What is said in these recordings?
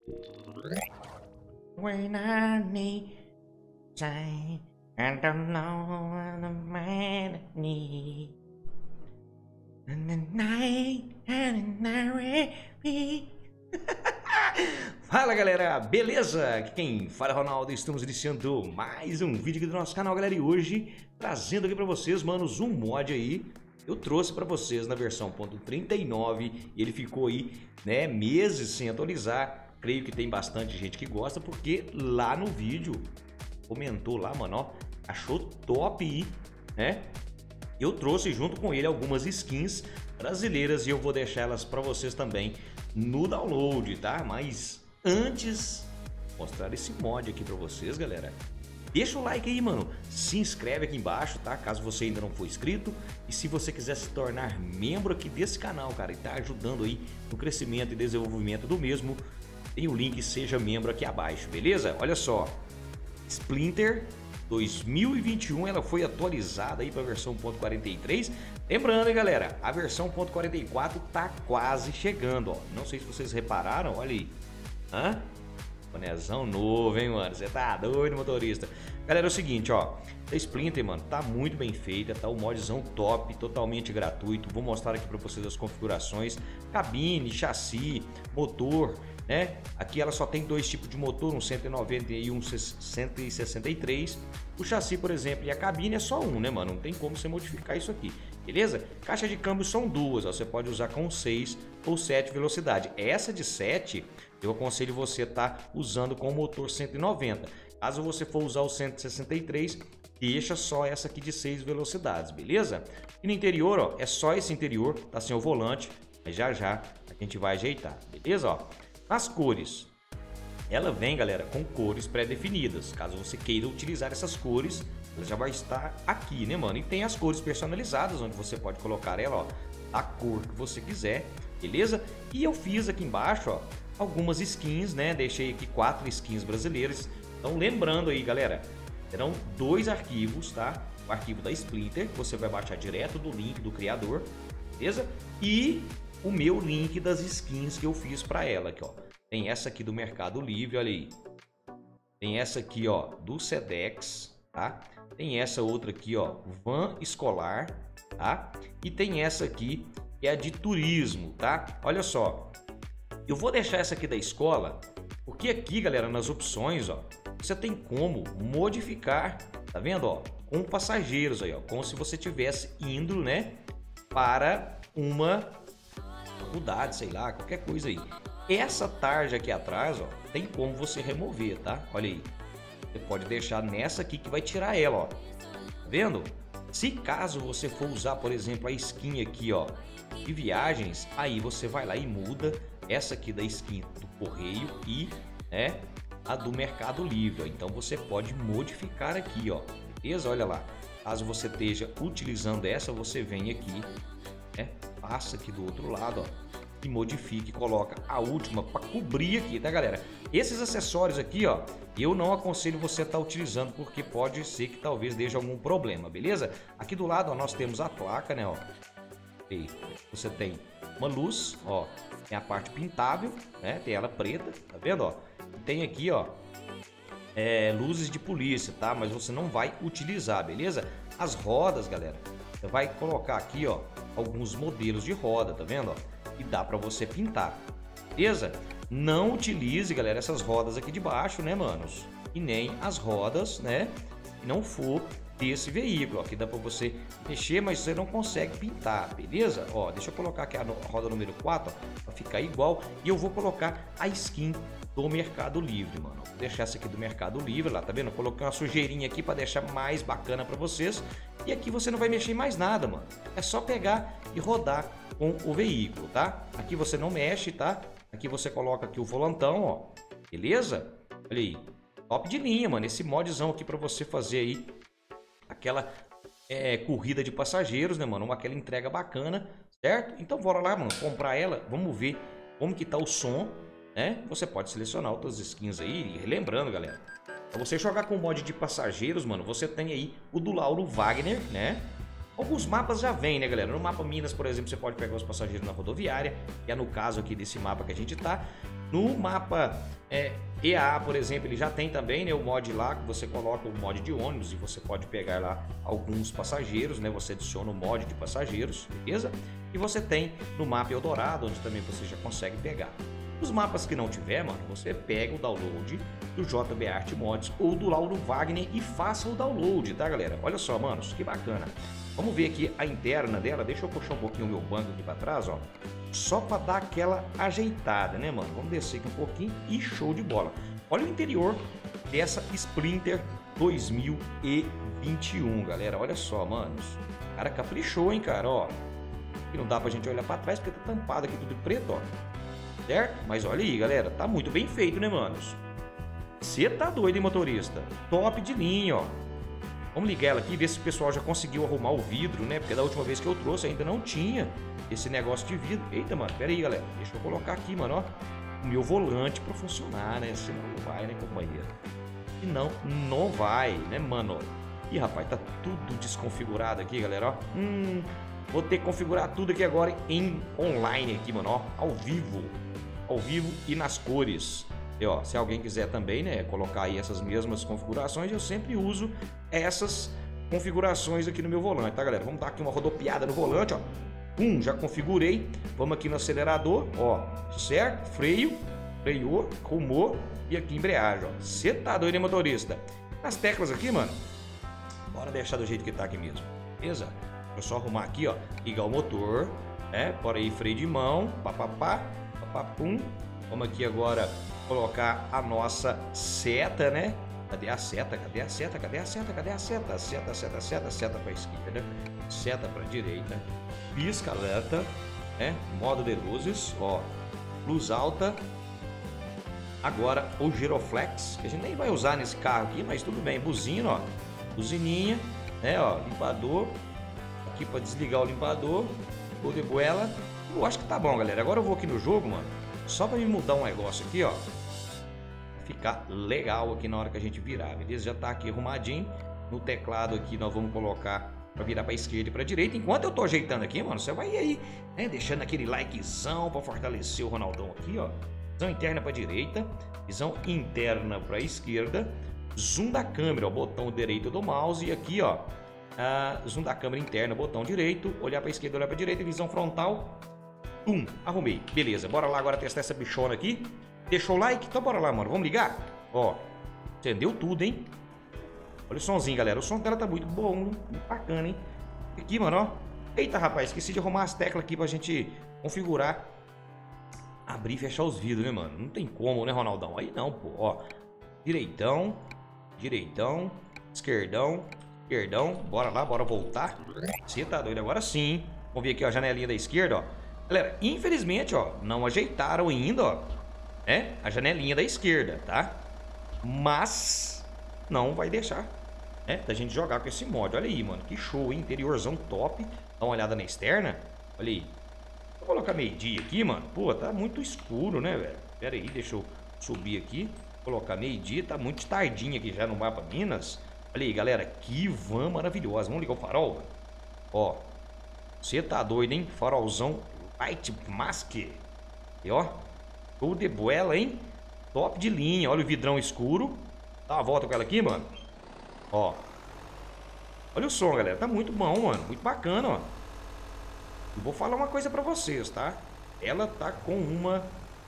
When I need time, I don't know what a man need. And the night and the Fala galera, beleza? Aqui quem fala é Ronaldo, estamos iniciando mais um vídeo aqui do nosso canal, galera. E hoje, trazendo aqui pra vocês, manos, um mod aí. Eu trouxe pra vocês na versão .39 e ele ficou aí, né, meses sem atualizar. Creio que tem bastante gente que gosta, porque lá no vídeo comentou lá, mano, ó, achou top aí, né? Eu trouxe junto com ele algumas skins brasileiras e eu vou deixar elas para vocês também no download, tá? Mas antes, mostrar esse mod aqui para vocês, galera. Deixa o like aí, mano. Se inscreve aqui embaixo, tá? Caso você ainda não for inscrito. E se você quiser se tornar membro aqui desse canal, cara, e tá ajudando aí no crescimento e desenvolvimento do mesmo, tem o link Seja Membro aqui abaixo, beleza? Olha só, Splinter 2021, ela foi atualizada aí para a versão .43. Lembrando, hein, galera, a versão .44 tá quase chegando, ó. Não sei se vocês repararam, olha aí. Hã? Bonezão novo, hein, mano? Você tá doido, motorista? Galera, é o seguinte, ó. A Splinter, mano, tá muito bem feita, tá o modzão top, totalmente gratuito. Vou mostrar aqui para vocês as configurações, cabine, chassi, motor, né? Aqui ela só tem dois tipos de motor, um 190 e um 163. O chassi, por exemplo, e a cabine é só um, né, mano? Não tem como você modificar isso aqui, beleza? Caixa de câmbio são duas, ó. Você pode usar com 6 ou 7 velocidade. Essa de 7, eu aconselho você estar usando com o motor 190. Caso você for usar o 163, deixa só essa aqui de 6 velocidades, beleza? E no interior, ó, é só esse interior, tá sem o volante, mas já já a gente vai ajeitar, beleza? Ó, as cores, ela vem, galera, com cores pré-definidas. Caso você queira utilizar essas cores, ela já vai estar aqui, né, mano? E tem as cores personalizadas, onde você pode colocar ela, ó, a cor que você quiser, beleza? E eu fiz aqui embaixo, ó, algumas skins, né? Deixei aqui 4 skins brasileiras. Então, lembrando aí, galera, serão 2 arquivos, tá? O arquivo da Splinter, que você vai baixar direto do link do criador, beleza? E o meu link das skins que eu fiz para ela aqui, ó. Tem essa aqui do Mercado Livre, olha aí. Tem essa aqui, ó, do Sedex, tá? Tem essa outra aqui, ó, van escolar, tá? E tem essa aqui que é a de turismo, tá? Olha só. Eu vou deixar essa aqui da escola, porque aqui, galera, nas opções, ó, você tem como modificar, tá vendo, ó, com passageiros aí, ó, como se você tivesse indo, né, para uma faculdade, sei lá, qualquer coisa aí. Essa tarja aqui atrás, ó, tem como você remover, tá? Olha aí. Você pode deixar nessa aqui que vai tirar ela, ó. Tá vendo? Se caso você for usar, por exemplo, a skin aqui, ó, de viagens, aí você vai lá e muda essa aqui da skin do correio e, né, a do Mercado Livre, ó. Então você pode modificar aqui, ó. Beleza? Olha lá. Caso você esteja utilizando essa, você vem aqui, né, passa aqui do outro lado, ó, e modifique, coloca a última para cobrir aqui, tá, galera? Esses acessórios aqui, ó, eu não aconselho você estar utilizando, porque pode ser que talvez deixe algum problema, beleza? Aqui do lado, ó, nós temos a placa, né, ó. E você tem uma luz, ó, tem a parte pintável, né? Tem ela preta, tá vendo, ó? E tem aqui, ó, luzes de polícia, tá? Mas você não vai utilizar, beleza? As rodas, galera, você vai colocar aqui, ó, alguns modelos de roda, tá vendo, ó? E dá pra você pintar, beleza? Não utilize, galera, essas rodas aqui de baixo, né, manos? E nem as rodas, né, que não for desse veículo, ó. Aqui dá pra você mexer, mas você não consegue pintar, beleza? Ó, deixa eu colocar aqui a roda número 4, ó, pra ficar igual. E eu vou colocar a skin do Mercado Livre, mano. Vou deixar essa aqui do Mercado Livre lá, tá vendo? Eu coloquei uma sujeirinha aqui pra deixar mais bacana pra vocês. E aqui você não vai mexer em mais nada, mano. É só pegar e rodar com o veículo, tá? Aqui você não mexe, tá? Aqui você coloca aqui o volantão, ó. Beleza? Olha aí. Top de linha, mano. Esse modzão aqui pra você fazer aí aquela corrida de passageiros, né, mano? Aquela entrega bacana, certo? Então bora lá, mano, comprar ela. Vamos ver como que tá o som, né? Você pode selecionar outras skins aí. E lembrando, galera, pra você jogar com o mod de passageiros, mano, você tem aí o do Lauro Wagner, né? Alguns mapas já vem, né, galera? No mapa Minas, por exemplo, você pode pegar os passageiros na rodoviária, que é no caso aqui desse mapa que a gente tá. No mapa EA, por exemplo, ele já tem também, né, o mod lá, que você coloca o mod de ônibus e você pode pegar lá alguns passageiros, né? Você adiciona o mod de passageiros, beleza? E você tem no mapa Eldorado, onde também você já consegue pegar. Os mapas que não tiver, mano, você pega o download do JB Art Mods ou do Lauro Wagner e faça o download, tá, galera? Olha só, manos, que bacana. Vamos ver aqui a interna dela. Deixa eu puxar um pouquinho o meu banco aqui para trás, ó. Só para dar aquela ajeitada, né, mano? Vamos descer aqui um pouquinho e show de bola. Olha o interior dessa Sprinter 2021, galera. Olha só, manos. O cara caprichou, hein, cara, ó. E não dá pra gente olhar para trás porque tá tampado aqui tudo de preto, ó. Certo? Mas olha aí, galera. Tá muito bem feito, né, manos? Você tá doido, hein, motorista? Top de linha, ó. Vamos ligar ela aqui e ver se o pessoal já conseguiu arrumar o vidro, né? Porque da última vez que eu trouxe ainda não tinha esse negócio de vidro. Eita, mano, pera aí, galera. Deixa eu colocar aqui, mano, ó, o meu volante pra funcionar, né? Senão não vai, né, companheiro? Senão não vai, né, mano? Ih, rapaz, tá tudo desconfigurado aqui, galera, ó. Vou ter que configurar tudo aqui agora em online aqui, mano, ó. Ao vivo e nas cores. E, ó, se alguém quiser também, né, colocar aí essas mesmas configurações, eu sempre uso essas configurações aqui no meu volante, tá, galera? Vamos dar aqui uma rodopiada no volante, ó. Já configurei. Vamos aqui no acelerador, ó, certo? Freio, arrumou e aqui embreagem, ó. Você tá doido, hein, motorista? As teclas aqui, mano, bora deixar do jeito que tá aqui mesmo, beleza? Vou só arrumar aqui, ó, ligar o motor, né? Bora aí, freio de mão, papapum. Vamos aqui agora colocar a nossa seta, né? Cadê a seta? Cadê a seta? Cadê a seta? Cadê a seta? Seta para esquerda, seta para direita, pisca alerta, né? Modo de luzes, ó, luz alta. Agora o giroflex, que a gente nem vai usar nesse carro aqui, mas tudo bem. Buzina, ó, buzininha, né? Ó, limpador aqui para desligar o limpador, ou de boela. Eu acho que tá bom, galera. Agora eu vou aqui no jogo, mano, só para me mudar um negócio aqui, ó, ficar legal aqui na hora que a gente virar, beleza? Já tá aqui arrumadinho. No teclado aqui nós vamos colocar para virar para esquerda e para direita. Enquanto eu tô ajeitando aqui, mano, você vai aí, né, deixando aquele likezão para fortalecer o Ronaldão aqui, ó. Visão interna para direita, visão interna para esquerda, zoom da câmera, ó, botão direito do mouse, e aqui, ó, zoom da câmera interna, botão direito, olhar para esquerda, olhar para direita, visão frontal. Arrumei. Beleza, bora lá agora testar essa bichona aqui. Deixou o like? Então bora lá, mano. Vamos ligar? Ó, acendeu tudo, hein? Olha o somzinho, galera. O som dela tá muito bom, muito bacana, hein? Aqui, mano, ó. Eita, rapaz, esqueci de arrumar as teclas aqui pra gente configurar. Abrir e fechar os vidros, né, mano? Não tem como, né, Ronaldão? Aí não, pô. Ó, direitão, esquerdão. Bora lá, bora voltar. Você tá doido? Agora sim. Vamos ver aqui, ó, a janelinha da esquerda, ó. Galera, infelizmente, ó, não ajeitaram ainda, ó, né, a janelinha da esquerda, tá? Mas não vai deixar, né, da gente jogar com esse mod. Olha aí, mano, que show, hein? Interiorzão top. Dá uma olhada na externa. Olha aí. Vou colocar meio-dia aqui, mano. Pô, tá muito escuro, né, velho? Pera aí, deixa eu subir aqui. Colocar meio-dia, tá muito tardinho aqui já no mapa Minas. Olha aí, galera, que van maravilhosa. Vamos ligar o farol? Ó, você tá doido, hein? Farolzão Light Mask. E ó, show de boela, hein? Top de linha. Olha o vidrão escuro. Dá uma volta com ela aqui, mano. Ó, olha o som, galera. Tá muito bom, mano. Muito bacana, ó. Eu vou falar uma coisa pra vocês, tá? Ela tá com uma...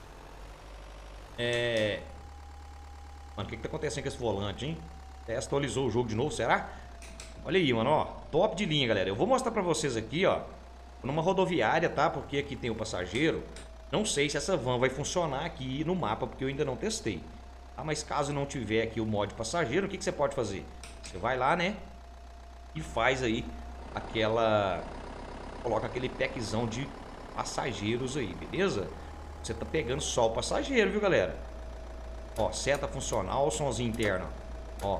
Mano, o que tá acontecendo com esse volante, hein? Atualizou o jogo de novo, será? Olha aí, mano, ó. Top de linha, galera. Eu vou mostrar pra vocês aqui, ó, numa rodoviária, tá? Porque aqui tem o passageiro. Não sei se essa van vai funcionar aqui no mapa, porque eu ainda não testei. Ah, mas caso não tiver aqui o mod passageiro, o que você pode fazer? Você vai lá, né? E faz aí aquela... Coloca aquele packzão de passageiros aí, beleza? Você tá pegando só o passageiro, viu, galera? Ó, seta funcional, somzinho interno. Ó.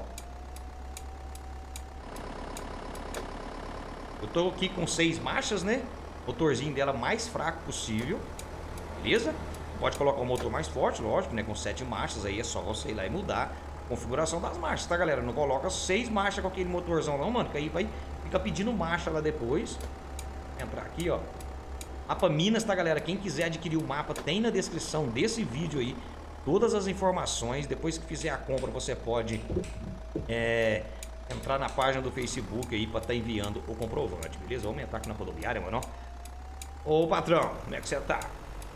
Eu tô aqui com 6 marchas, né? Motorzinho dela mais fraco possível. Beleza? Pode colocar um motor mais forte, lógico, né? Com 7 marchas, aí é só você ir lá e mudar a configuração das marchas, tá, galera? Não coloca 6 marchas com aquele motorzão não, mano, que aí vai ficar pedindo marcha lá depois. Entrar aqui, ó. Mapa Minas, tá, galera? Quem quiser adquirir o mapa, tem na descrição desse vídeo aí todas as informações. Depois que fizer a compra, você pode entrar na página do Facebook aí pra estar enviando o comprovante, beleza? Vou aumentar aqui na rodoviária, mano. Ô, patrão, como é que você tá?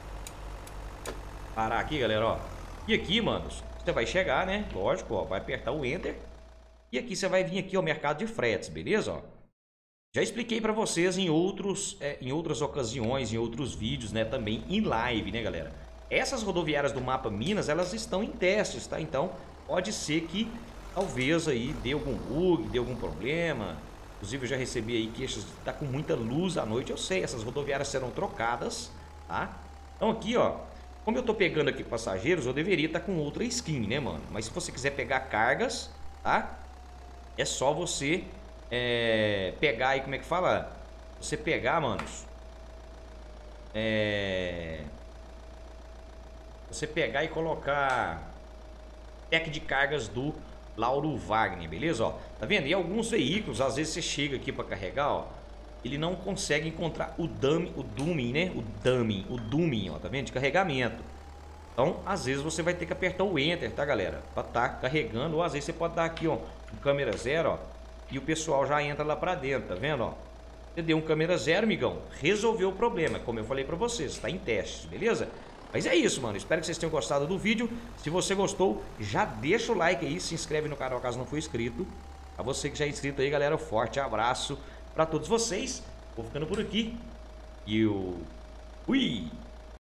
Parar aqui, galera, ó. E aqui, manos, você vai chegar, né? Lógico, ó, vai apertar o Enter. E aqui você vai vir aqui ao mercado de fretes, beleza? Ó. Já expliquei pra vocês em outras ocasiões, em outros vídeos, né? Também em live, né, galera? Essas rodoviárias do mapa Minas, elas estão em testes, tá? Então, pode ser que talvez aí dê algum bug, dê algum problema. Inclusive, eu já recebi aí queixas de estar com muita luz à noite. Eu sei, essas rodoviárias serão trocadas, tá? Então aqui, ó, como eu tô pegando aqui passageiros, eu deveria estar com outra skin, né, mano? Mas se você quiser pegar cargas, tá? É só você pegar aí, como é que fala? Você pegar, manos. Você pegar e colocar pack de cargas do Lauro Wagner, beleza? Ó, tá vendo? E alguns veículos, às vezes você chega aqui para carregar, ó, ele não consegue encontrar o dummy, né? O dummy, ó, tá vendo? De carregamento. Então, às vezes você vai ter que apertar o Enter, tá, galera? Pra tá carregando, ou às vezes você pode dar aqui, ó, um câmera 0, ó, e o pessoal já entra lá pra dentro, tá vendo, ó? Você deu um câmera 0, amigão, resolveu o problema, como eu falei pra vocês, tá em testes, beleza? Mas é isso, mano, espero que vocês tenham gostado do vídeo. Se você gostou, já deixa o like aí, se inscreve no canal caso não for inscrito. A você que já é inscrito aí, galera, um forte abraço pra todos vocês. Vou ficando por aqui. E eu fui!